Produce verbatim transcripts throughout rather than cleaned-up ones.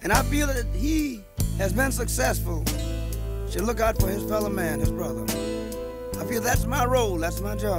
and I feel that he has been successful should look out for his fellow man, his brother. I feel that's my role, that's my job.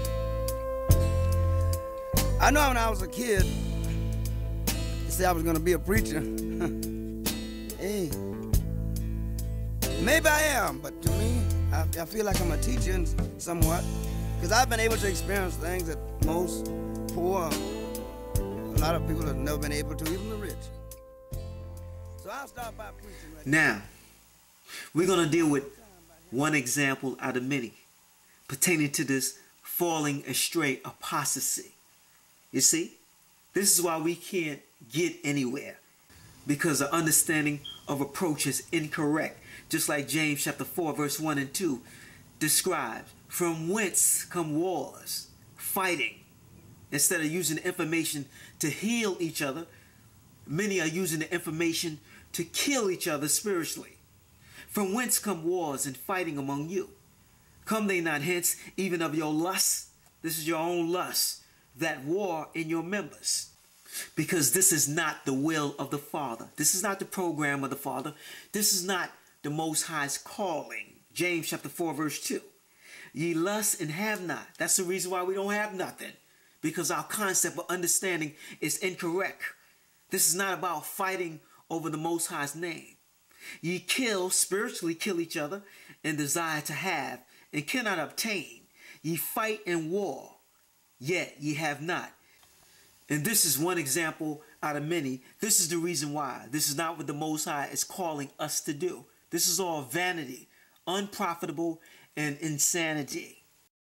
I know when I was a kid, they said I was going to be a preacher. Hey, maybe I am, but to me, I, I feel like I'm a teacher in somewhat, because I've been able to experience things that most poor, a lot of people have never been able to, even the rich. So I'll start by preaching right now. We're going to deal with one example out of many pertaining to this falling astray apostasy. You see, this is why we can't get anywhere, because the understanding of approach is incorrect. Just like James chapter four verse one and two describes, from whence come wars, fighting. Instead of using the information to heal each other, many are using the information to kill each other spiritually. From whence come wars and fighting among you? Come they not hence, even of your lust? This is your own lust, that war in your members. Because this is not the will of the Father. This is not the program of the Father. This is not the Most High's calling. James chapter four verse two. Ye lust and have not. That's the reason why we don't have nothing. Because our concept of understanding is incorrect. This is not about fighting over the Most High's name. Ye kill, spiritually kill each other, and desire to have, and cannot obtain. Ye fight in war, yet ye have not. And this is one example out of many. This is the reason why. This is not what the Most High is calling us to do. This is all vanity, unprofitable, and insanity.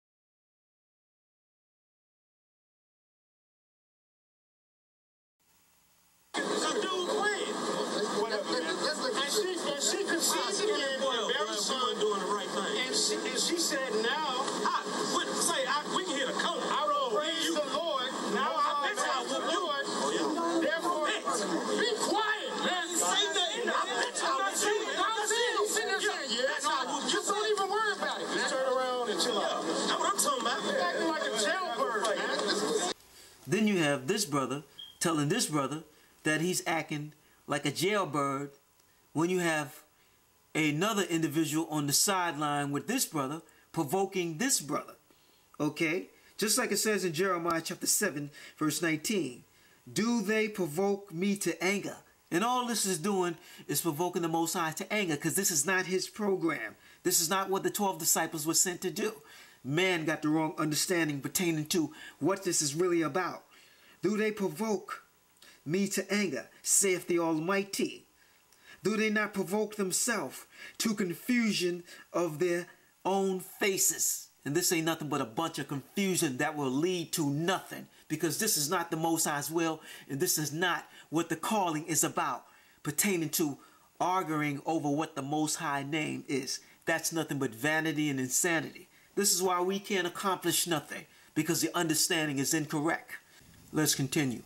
And she said, now, I, what, say, I, we can hear the color. I roll. Praise the Lord. Now I bet I will do it. Oh, yeah. Therefore, be quiet, man. Say nothing. I bet I will do it. I'm saying, you sitting there saying, yeah, no, just don't even worry about it. Just turn around and chill out. That's what I'm talking about. You're acting like a jailbird, man. Then you have this brother telling this brother that he's acting like a jailbird, when you have another individual on the sideline with this brother provoking this brother. Okay? Just like it says in Jeremiah chapter seven verse nineteen. Do they provoke me to anger? And all this is doing is provoking the Most High to anger, because this is not his program. This is not what the twelve disciples were sent to do. Man got the wrong understanding pertaining to what this is really about. Do they provoke me to anger, saith the Almighty? Do they not provoke themselves to confusion of their own faces? And this ain't nothing but a bunch of confusion that will lead to nothing, because this is not the Most High's will, and this is not what the calling is about, pertaining to arguing over what the Most High name is. That's nothing but vanity and insanity. This is why we can't accomplish nothing, because the understanding is incorrect. Let's continue.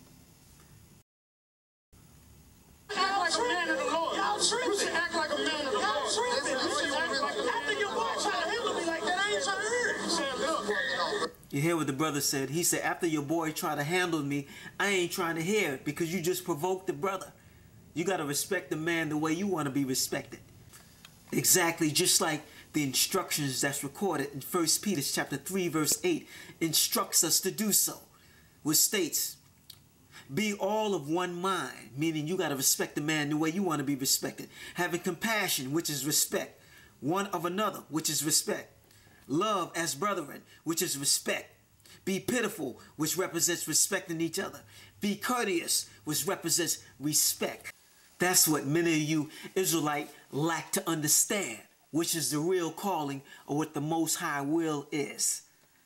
You should act like a man of the Lord. You should act like a man. After your boy try to handle me like that, I ain't trying to hear it. He said, look. You hear what the brother said? He said, after your boy try to handle me, I ain't trying to hear it, because you just provoked the brother. You got to respect the man the way you want to be respected. Exactly, just like the instructions that's recorded in First Peter chapter three verse eight instructs us to do so, which states, be all of one mind, meaning you got to respect the man the way you want to be respected. Having compassion, which is respect. One of another, which is respect. Love as brethren, which is respect. Be pitiful, which represents respecting each other. Be courteous, which represents respect. That's what many of you Israelites lack to understand, which is the real calling of what the Most High will is.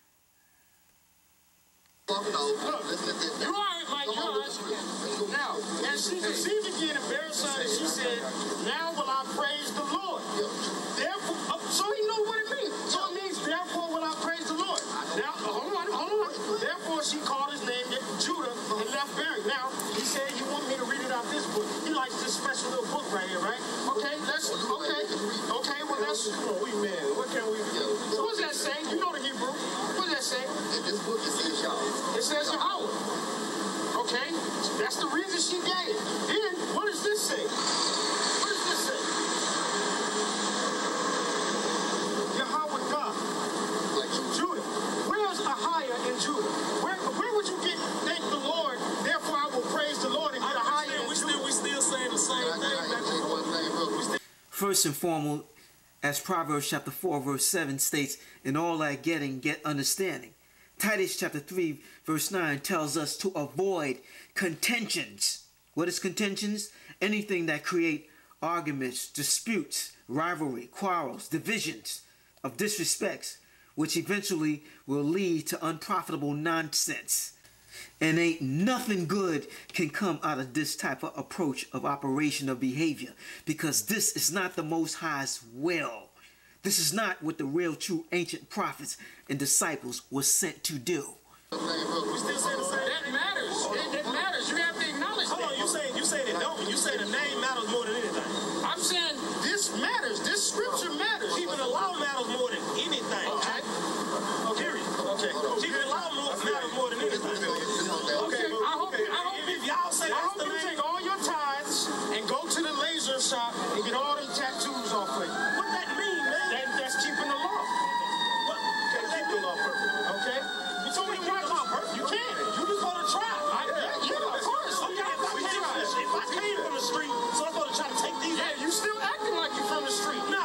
Look, you are my judge. Now, and she conceived again in Beersheba, and she said, now will I praise the Lord. Therefore, uh, so you know what it means. So it means, therefore will I praise the Lord. Now, hold on, hold on. Therefore she called his name Judah and left bearing. Now, he said, you want me to read it out this book. He likes this special little book right here, right? Okay, let's, okay. Okay, well, let's, oh, we man, what can we do? So what does that say? You know the Hebrew. What does that say? In this book, it says Yahweh. It says Yahweh. Okay, that's the reason she gave. Then, what does this say? First and foremost, as Proverbs chapter four verse seven states, in all thy getting, get understanding. Titus chapter three verse nine tells us to avoid contentions. What is contentions? Anything that create arguments, disputes, rivalry, quarrels, divisions of disrespects, which eventually will lead to unprofitable nonsense. And ain't nothing good can come out of this type of approach of operation of behavior, because this is not the Most High's will. This is not what the real true ancient prophets and disciples were sent to do. We still say the same. That matters. It, it matters. You have to acknowledge that. Hold on, you say you say it don't. You say the name matters more than anything. I'm saying this matters. This scripture matters. Even the law matters more than anything. Okay. Okay. Okay. Even the law matters more than anything. Okay. I hope. I hope if y'all say I hope you take all your tithes and go to the laser shop and get all them tattoos off of you. What that mean, man? That, that's keeping the law. What? Okay, keep the law perfect. Okay. You told me to keep the law perfect. You can. You just want to try. I, yeah, yeah, of course. Okay, if I came from the, if I came from the street, so I'm going to try to take these. Yeah, you still acting like you're from the street. No.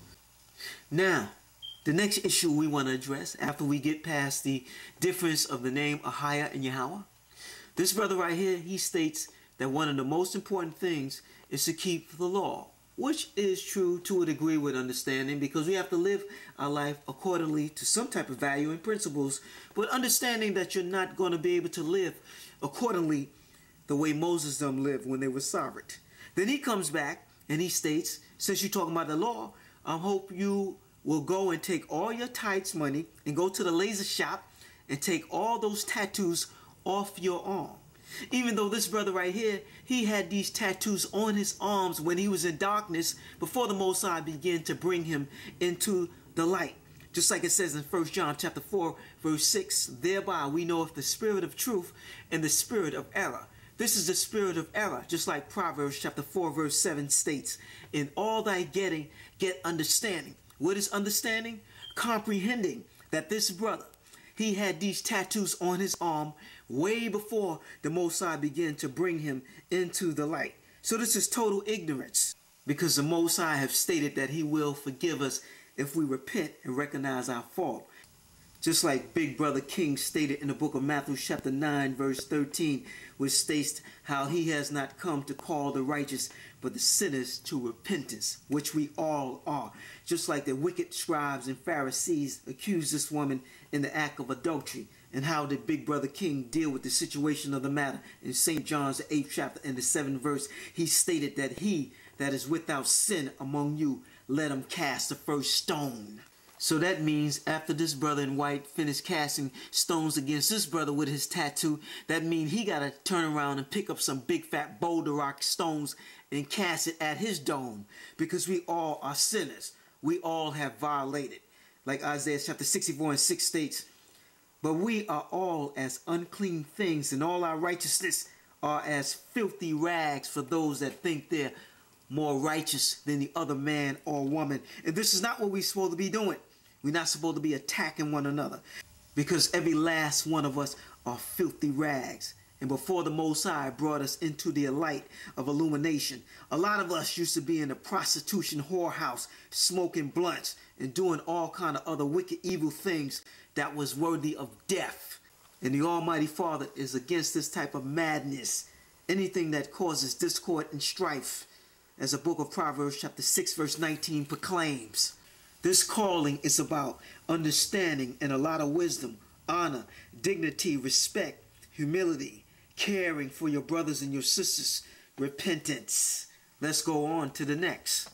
Now, the next issue we want to address after we get past the difference of the name Ahiah and Yahweh, this brother right here, he states that one of the most important things is to keep the law, which is true to a degree with understanding, because we have to live our life accordingly to some type of value and principles, but understanding that you're not going to be able to live accordingly the way Moses them lived when they were sovereign. Then he comes back and he states, since you're talking about the law, I hope you will go and take all your tithes money and go to the laser shop and take all those tattoos off your arm. Even though this brother right here, he had these tattoos on his arms when he was in darkness before the Most High began to bring him into the light. Just like it says in First John chapter four, verse six, thereby we know of the spirit of truth and the spirit of error. This is the spirit of error, just like Proverbs chapter four, verse seven states, in all thy getting, get understanding. What is understanding? Comprehending that this brother, he had these tattoos on his arm way before the Most High began to bring him into the light. So this is total ignorance, because the Most High have stated that he will forgive us if we repent and recognize our fault. Just like Big Brother King stated in the book of Matthew chapter nine verse thirteen, which states how he has not come to call the righteous but the sinners to repentance, which we all are. Just like the wicked scribes and Pharisees accused this woman in the act of adultery. And how did Big Brother King deal with the situation of the matter? In Saint John's eighth chapter and the seventh verse, he stated that he that is without sin among you, let him cast the first stone. So that means after this brother in white finished casting stones against this brother with his tattoo, that means he got to turn around and pick up some big fat boulder rock stones and cast it at his dome, because we all are sinners. We all have violated. Like Isaiah chapter sixty-four and six states, but we are all as unclean things, and all our righteousness are as filthy rags for those that think they're more righteous than the other man or woman. And this is not what we're supposed to be doing. We're not supposed to be attacking one another, because every last one of us are filthy rags. And before the Most High brought us into the light of illumination, a lot of us used to be in a prostitution whorehouse, smoking blunts and doing all kind of other wicked, evil things that was worthy of death. And the Almighty Father is against this type of madness, anything that causes discord and strife, as the book of Proverbs chapter six verse nineteen proclaims. This calling is about understanding and a lot of wisdom, honor, dignity, respect, humility, caring for your brothers and your sisters, repentance. Let's go on to the next.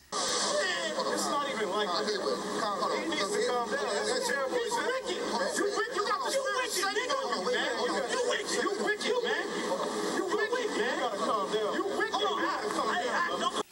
It's not even like that. He needs to calm down. That's a terrible example. You wicked. You got the spirit setting on you, man. You wicked. You wicked, man. You wicked, man. You gotta calm down. You wicked, man. You gotta calm down.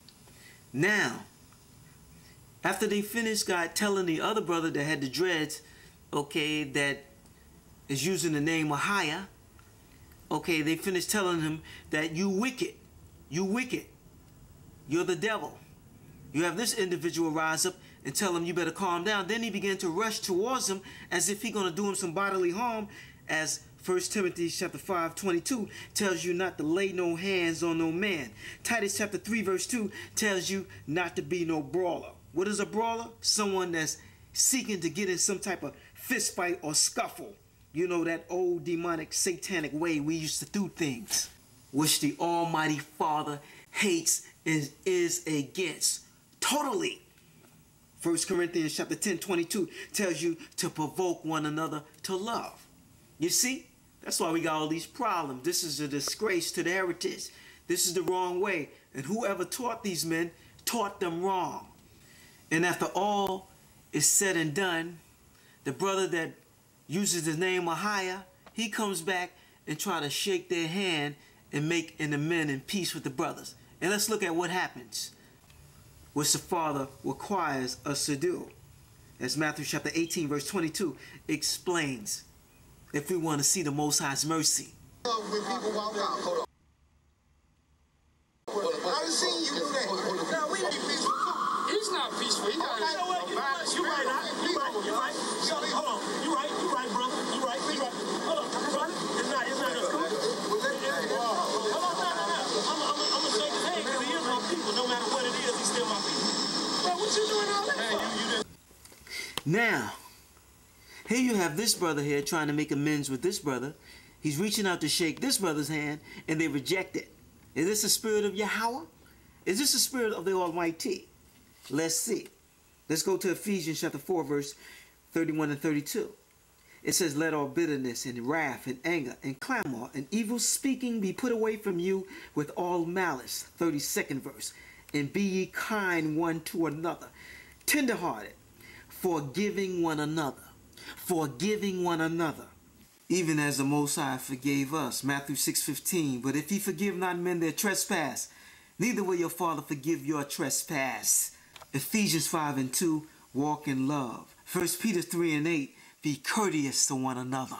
Now, after they finished God telling the other brother that had the dreads, okay, that is using the name Ahiah, okay, they finished telling him that you wicked, you wicked, you're the devil. You have this individual rise up and tell him you better calm down. Then he began to rush towards him as if he's going to do him some bodily harm, as First Timothy chapter five, twenty-two tells you not to lay no hands on no man. Titus chapter three, verse two tells you not to be no brawler. What is a brawler? Someone that's seeking to get in some type of fist fight or scuffle. You know, that old demonic satanic way we used to do things, which the Almighty Father hates and is against totally. First Corinthians chapter ten, twenty-two tells you to provoke one another to love. You see, that's why we got all these problems. This is a disgrace to the heritage. This is the wrong way. And whoever taught these men taught them wrong. And after all is said and done, the brother that uses the name Ahia, he comes back and try to shake their hand and make an amend in peace with the brothers. And let's look at what happens, which the Father requires us to do. As Matthew chapter eighteen, verse twenty-two explains, if we want to see the Most High's mercy. When people walk out, hold on. I've seen you do that. No, we ain't peaceful. He's not peaceful. He got you know what? You right. You right. You right. You right. Shelly, hold on. You right. You right, brother. You right. You right. Hold on, brother. It's not. It's not just cool. Hold on, no, no, no. I'm. I'm. I'm gonna shake his hand because he is my people. No matter what it is, he's still my people. Bro, what you doing all that for? You, you didn't. Now, here you have this brother here trying to make amends with this brother. He's reaching out to shake this brother's hand, and they reject it. Is this the spirit of Yahweh? Is this the spirit of the Almighty? Let's see. Let's go to Ephesians chapter four, verse thirty-one and thirty-two. It says, let all bitterness and wrath and anger and clamor and evil speaking be put away from you with all malice. thirty-second verse. And be ye kind one to another, tenderhearted, forgiving one another. Forgiving one another, even as the Most High forgave us. Matthew six fifteen. But if ye forgive not men their trespass, neither will your Father forgive your trespass. Ephesians five and two. Walk in love. First Peter three and eight. Be courteous to one another.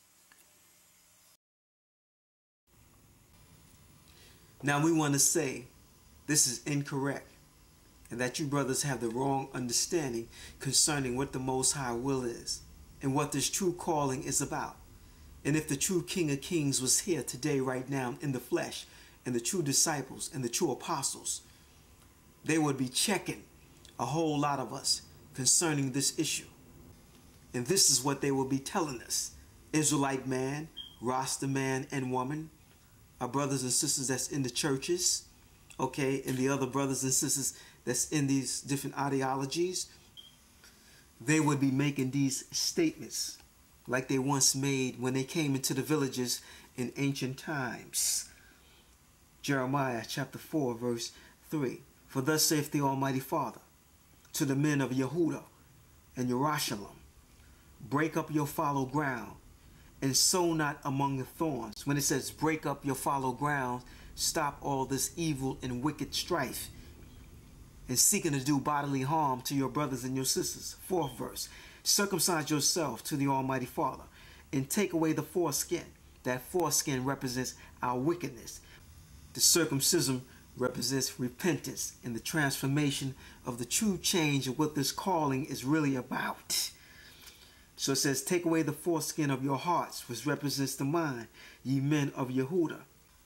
Now we want to say this is incorrect, and that you brothers have the wrong understanding concerning what the Most High will is and what this true calling is about. And if the true King of Kings was here today right now in the flesh, and the true disciples and the true apostles, they would be checking a whole lot of us concerning this issue. And this is what they will be telling us. Israelite man, Rasta man and woman, our brothers and sisters that's in the churches, okay, and the other brothers and sisters that's in these different ideologies, they would be making these statements like they once made when they came into the villages in ancient times. Jeremiah chapter four, verse three. For thus saith the Almighty Father to the men of Yehudah and Jerusalem, break up your fallow ground and sow not among the thorns. When it says break up your fallow ground, stop all this evil and wicked strife and seeking to do bodily harm to your brothers and your sisters. Fourth verse. Circumcise yourself to the Almighty Father and take away the foreskin. That foreskin represents our wickedness. The circumcision represents repentance and the transformation of the true change of what this calling is really about. So it says, take away the foreskin of your hearts, which represents the mind, ye men of Yehudah.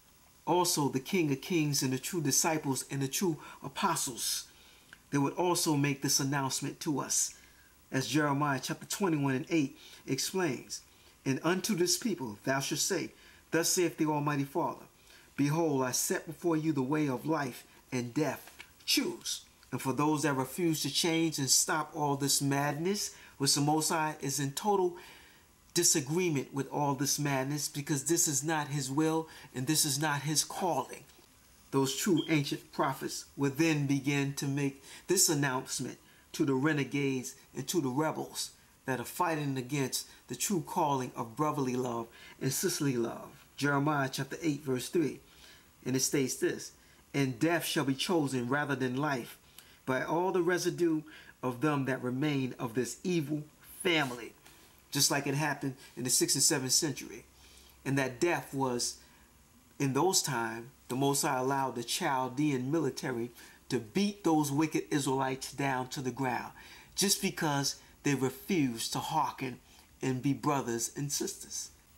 Also the King of Kings and the true disciples and the true apostles, they would also make this announcement to us, as Jeremiah chapter twenty-one and eight explains. And unto this people thou shalt say, thus saith the Almighty Father, behold, I set before you the way of life and death. Choose. And for those that refuse to change and stop all this madness, which the Most High is in total disagreement with all this madness, because this is not his will and this is not his calling. Those true ancient prophets would then begin to make this announcement to the renegades and to the rebels that are fighting against the true calling of brotherly love and sisterly love. Jeremiah chapter eight, verse three. And it states this, and death shall be chosen rather than life by all the residue of them that remain of this evil family. Just like it happened in the sixth and seventh century. And that death was, in those times, the Most High allowed the Chaldean military to beat those wicked Israelites down to the ground, just because they refused to hearken and be brothers and sisters.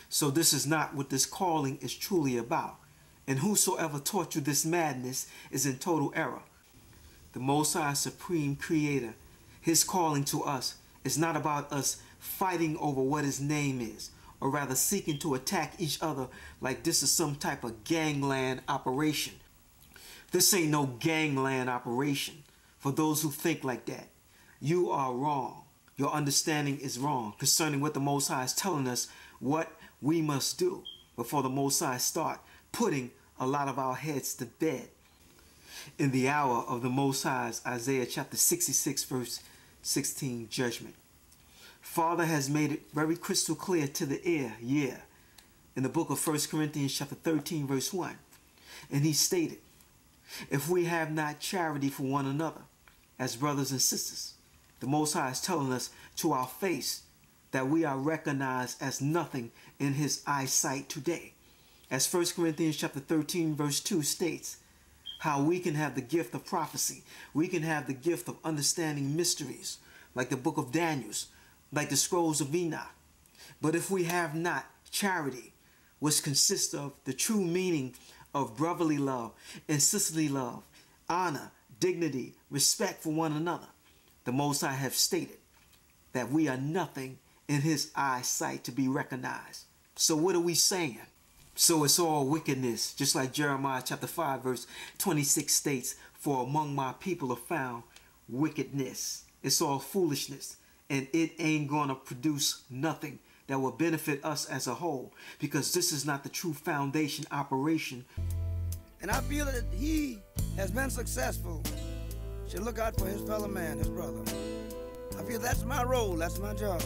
So this is not what this calling is truly about. And whosoever taught you this madness is in total error. The Most High Supreme Creator, his calling to us is not about us fighting over what his name is, or rather seeking to attack each other like this is some type of gangland operation. This ain't no gangland operation. For those who think like that, you are wrong. Your understanding is wrong concerning what the Most High is telling us what we must do before the Most High start putting a lot of our heads to bed. In the hour of the Most High's Isaiah chapter sixty-six verse sixteen judgment, Father has made it very crystal clear to the ear, yeah, in the book of First Corinthians chapter thirteen verse one. And he stated, if we have not charity for one another as brothers and sisters, the Most High is telling us to our face that we are recognized as nothing in his eyesight today. As First Corinthians chapter thirteen verse two states, how we can have the gift of prophecy. We can have the gift of understanding mysteries, like the book of Daniel, like the scrolls of Enoch. But if we have not charity, which consists of the true meaning of brotherly love and sisterly love, honor, dignity, respect for one another, the Most High have stated that we are nothing in his eyesight to be recognized. So what are we saying? So it's all wickedness, just like Jeremiah chapter five verse twenty-six states, for among my people are found wickedness. It's all foolishness, and it ain't gonna produce nothing that will benefit us as a whole, because this is not the true foundation operation. And I feel that he has been successful should look out for his fellow man, his brother. I feel that's my role, that's my job.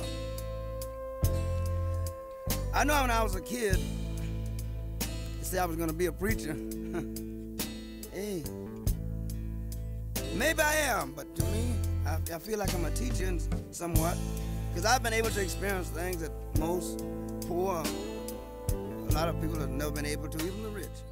I know when I was a kid, they said I was going to be a preacher. Hey, maybe I am, but to me, I, I feel like I'm a teacher somewhat, because I've been able to experience things that most poor, a lot of people have never been able to, even the rich.